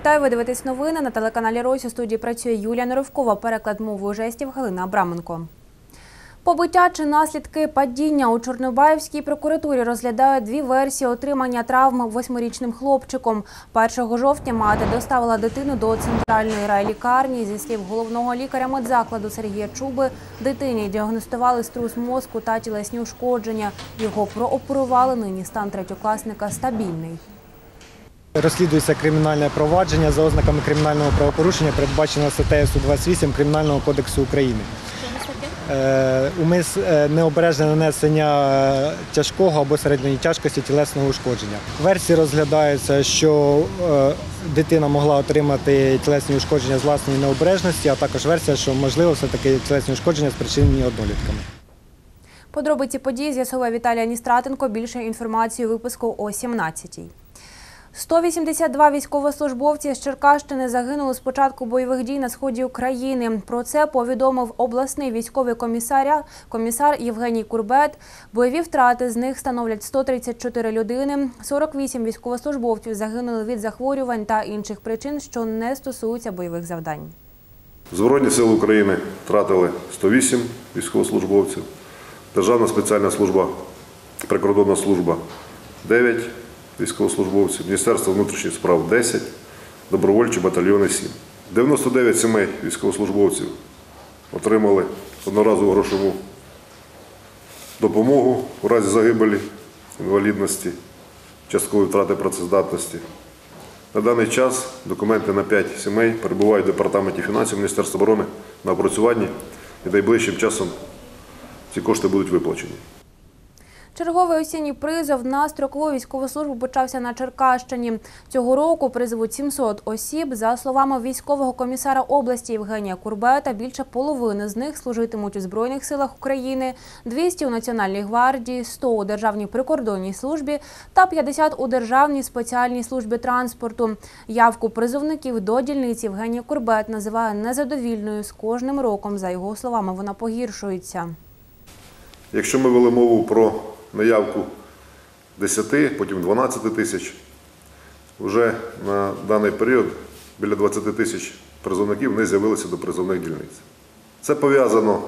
Вітаю, ви дивитесь новини на телеканалі Ройс. У студії працює Юлія Неровкова, переклад мовою жестів Галина Абраменко. Побиття чи наслідки падіння. У Чорнобаївській прокуратурі розглядають дві версії отримання травм 8-річним хлопчиком. 1 жовтня мати доставила дитину до центральної райлікарні. Зі слів головного лікаря медзакладу Сергія Чуби, дитині діагностували струс мозку та тілесні ушкодження. Його прооперували, нині стан третьокласника стабільний. Розслідується кримінальне провадження за ознаками кримінального правопорушення, передбаченого статтею 128 Кримінального кодексу України. Необережне нанесення тяжкого або середньої тяжкості тілесного ушкодження. Версії розглядаються, що дитина могла отримати тілесні ушкодження з власної необережності, а також версія, що можливо все-таки тілесні ушкодження спричинені однолітками. Подробиці подій з'ясовує Віталій Аністратенко. Більше інформації у випуску о 17-й. 182 військовослужбовці з Черкащини загинули з початку бойових дій на сході України. Про це повідомив обласний військовий комісар Євгеній Курбет. Бойові втрати з них становлять 134 людини. 48 військовослужбовців загинули від захворювань та інших причин, що не стосуються бойових завдань. Збройні сили України втратили 108 військовослужбовців. Державна спеціальна служба, прикордонна служба – 9 військовослужбовців, Міністерство внутрішніх справ – 10, добровольчі батальйони – 7. 99 сімей військовослужбовців отримали одноразову грошову допомогу у разі загибелі, інвалідності, часткової втрати працездатності. На даний час документи на 5 сімей перебувають в Департаменті фінансів Міністерства оборони на опрацюванні, і найближчим часом ці кошти будуть виплачені. Черговий осінній призов на строкову військову службу почався на Черкащині. Цього року призовуть 700 осіб. За словами військового комісара області Євгенія Курбета, більше половини з них служитимуть у Збройних силах України, 200 у Національній гвардії, 100 у Державній прикордонній службі та 50 у Державній спеціальній службі транспорту. Явку призовників до дільниць Євгеній Курбет називає незадовільною. З кожним роком, за його словами, вона погіршується. Якщо ми вели мову про наявку 10, потім 12 тисяч, вже на даний період біля 20 тисяч призовників не з'явилися до призовних дільниць. Це пов'язано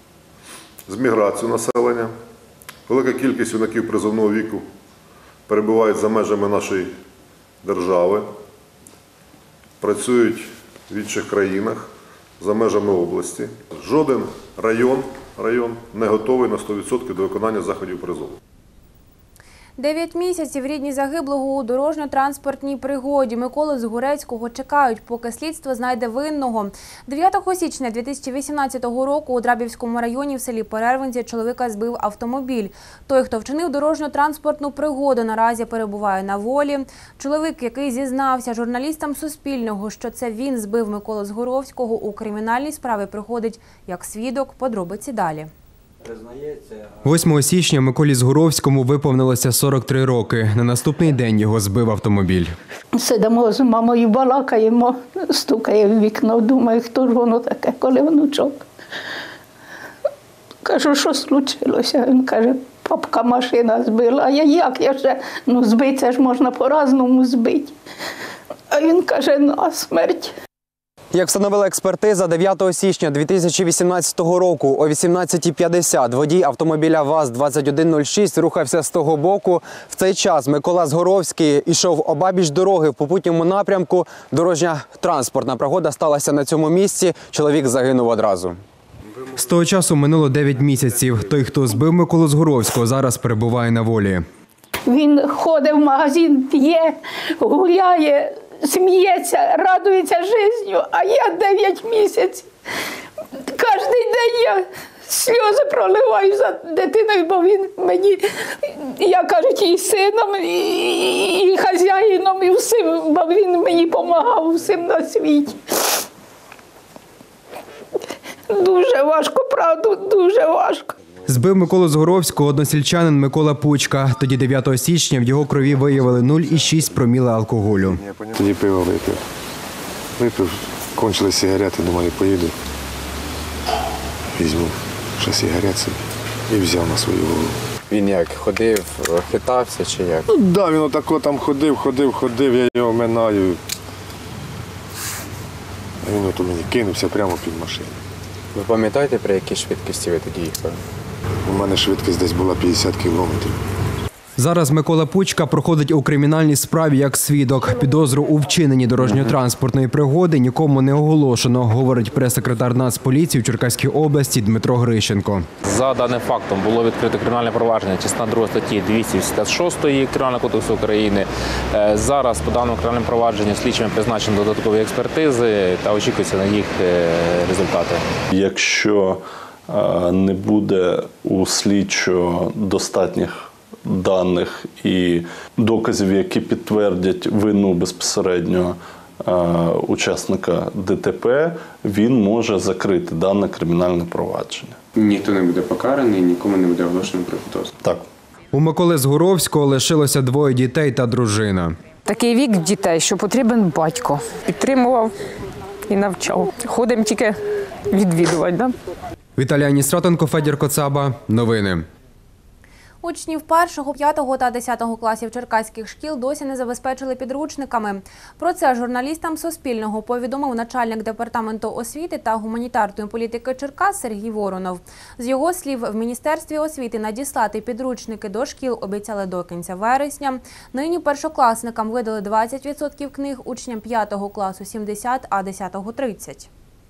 з міграцією населення. Велика кількість юнаків призовного віку перебувають за межами нашої держави, працюють в інших країнах, за межами області. Жоден район не готовий на 100% до виконання заходів призову. 9 місяців рідні загиблого у дорожньо-транспортній пригоді Миколи Згурецького чекають, поки слідство знайде винного. 9 січня 2018 року у Драбівському районі в селі Перервинці чоловіка збив автомобіль. Той, хто вчинив дорожньо-транспортну пригоду, наразі перебуває на волі. Чоловік, який зізнався журналістам Суспільного, що це він збив Миколу Згуровського, у кримінальній справі приходить як свідок. Подробиці далі. 8 січня Миколі Згуровському виповнилося 43 роки. На наступний день його збив автомобіль. Сидимо з мамою, балакаємо, стукає в вікно, думаю, хто ж воно таке, коли внучок. Кажу, що случилося? Він каже, папка машина збила. А я ще, збити, це ж можна по-разному збити. А він каже, насмерть. Як встановила експертиза, 9 січня 2018 року о 18:50 водій автомобіля ВАЗ-2106 рухався з того боку. В цей час Микола Згуровський йшов обабіч дороги в попутньому напрямку. Дорожня транспортна пригода сталася на цьому місці. Чоловік загинув одразу. З того часу минуло 9 місяців. Той, хто збив Миколу Згуровського, зараз перебуває на волі. Він ходить в магазин, п'є, гуляє, сміється, радується життю, а я 9 місяців. Кожен день я сльози проливаю за дитиною, бо він мені, я кажуть, і сином, і хазяїном, і всім, бо він мені допомагав всім на світі. Дуже важко, правда, дуже важко. Збив Миколу Згуровського односельчанин Микола Пучка. Тоді 9 січня в його крові виявили 0,6 проміла алкоголю. Тоді пиво випив. Випив, кончились сигарети, думаю, поїду. Візьму ще сигарет собі і взяв на свою голову. Він як, ходив, хитався чи як? Ну так, він отако там ходив, я його минаю. Він от у мені кинувся прямо під машину. Ви пам'ятаєте, при якій швидкості ви тоді їхали? У мене швидкість десь була 50 кілометрів. Зараз Микола Пучка проходить у кримінальній справі як свідок. Підозру у вчиненні дорожньо-транспортної пригоди нікому не оголошено, говорить прес-секретар Нацполіції в Черкаській області Дмитро Грищенко. За даним фактом було відкрито кримінальне провадження, частина 2 статті 286 Кримінального кодексу України. Зараз по даному кримінальному провадженню слідчими призначені додаткові експертизи та очікуються на їх результати. Якщо не буде у слідчого достатніх даних і доказів, які підтвердять вину безпосередньо учасника ДТП, він може закрити дане кримінальне провадження. Ніхто не буде покараний, нікому не буде оголошено про підозру. Так. У Миколи Згуровського лишилося 2 дітей та дружина. Такий вік дітей, що потрібен батько. Підтримував і навчав. Ходимо тільки відвідувати. Да? Віталій Аністратенко, Федір Коцаба. Новини. Учнів 1, 5 та 10 класів черкаських шкіл досі не забезпечили підручниками. Про це журналістам Суспільного повідомив начальник департаменту освіти та гуманітарної політики Черкас Сергій Воронов. З його слів, в Міністерстві освіти надіслати підручники до шкіл обіцяли до кінця вересня. Нині першокласникам видали 20% книг, учням 5 класу – 70%, а 10 – 30%.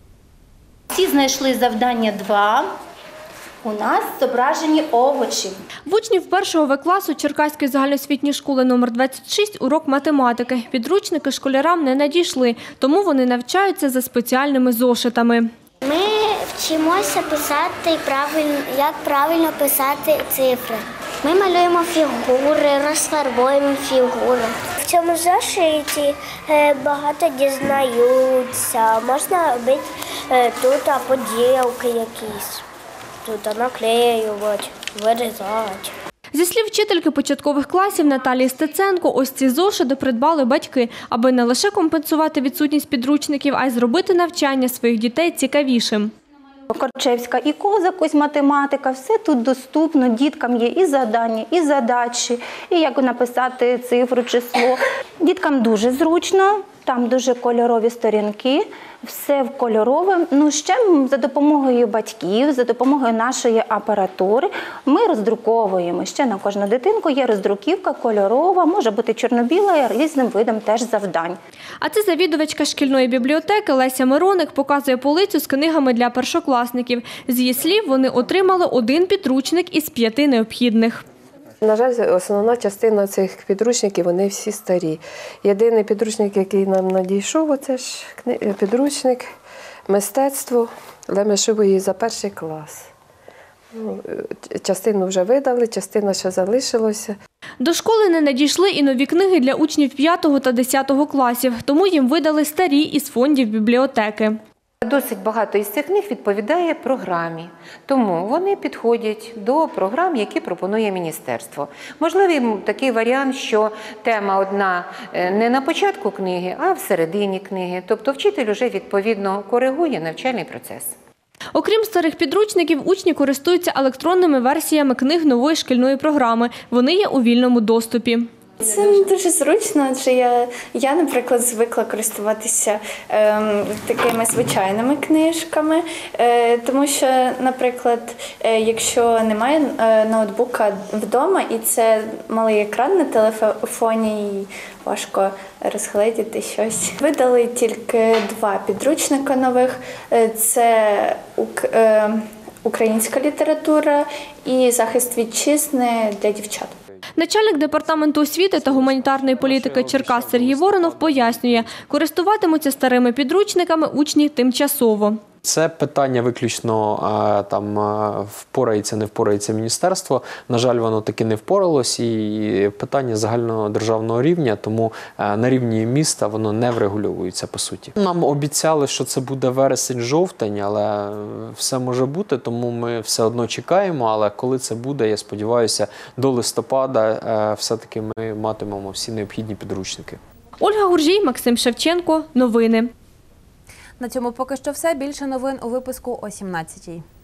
Всі знайшли завдання 2. У нас зображені овочі. В учнів 1 В класу Черкаської загальноосвітньої школи номер 26 урок математики. Підручники школярам не надійшли, тому вони навчаються за спеціальними зошитами. Ми вчимося писати, як правильно писати цифри. Ми малюємо фігури, розфарбуємо фігури. В цьому зошиті багато дізнаються. Можна робити тут поділки якісь. Тут наклеювати, вирізати. Зі слів вчительки початкових класів Наталії Стеценко, ось ці зошити придбали батьки, аби не лише компенсувати відсутність підручників, а й зробити навчання своїх дітей цікавішим. Корчевська і Козак, ось математика, все тут доступно, діткам є і завдання, і задачі, і як написати цифру, число. Діткам дуже зручно, там дуже кольорові сторінки, все кольорове. Ще за допомогою батьків, за допомогою нашої апаратури ми роздруковуємо. Ще на кожну дитинку є роздруківка кольорова, може бути чорно-біла, різним видом теж завдань. А це завідувачка шкільної бібліотеки Леся Мироник показує полицю з книгами для першокласників. З її слів, вони отримали 1 підручник із 5 необхідних. На жаль, основна частина цих підручників, вони всі старі. Єдиний підручник, який нам надійшов, це ж підручник «Мистецтво» Лемешової за 1 клас. Частину вже видали, частина ще залишилася. До школи не надійшли і нові книги для учнів 5 та 10 класів, тому їм видали старі із фондів бібліотеки. Досить багато із цих книг відповідає програмі, тому вони підходять до програм, які пропонує міністерство. Можливий такий варіант, що тема одна не на початку книги, а всередині книги. Тобто вчитель вже відповідно коригує навчальний процес. Окрім старих підручників, учні користуються електронними версіями книг нової шкільної програми. Вони є у вільному доступі. Це дуже зручно, адже я, наприклад, звикла користуватися такими звичайними книжками, тому що, наприклад, якщо немає ноутбука вдома і це малий екран на телефоні, і важко розгледіти щось. Видали тільки 2 підручника нових. Це українська література і захист вітчизни для дівчат. Начальник департаменту освіти та гуманітарної політики Черкас Сергій Воронов пояснює, користуватимуться старими підручниками учні тимчасово. Це питання виключно там впорається, не впорається міністерство. На жаль, воно таки не впоралось, і питання загальнодержавного рівня, тому на рівні міста воно не врегульовується по суті. Нам обіцяли, що це буде вересень-жовтень, але все може бути, тому ми все одно чекаємо, але коли це буде, я сподіваюся, до листопада все-таки ми матимемо всі необхідні підручники. Ольга Гуржій, Максим Шевченко. Новини. На цьому поки що все. Більше новин у випуску о 17-й.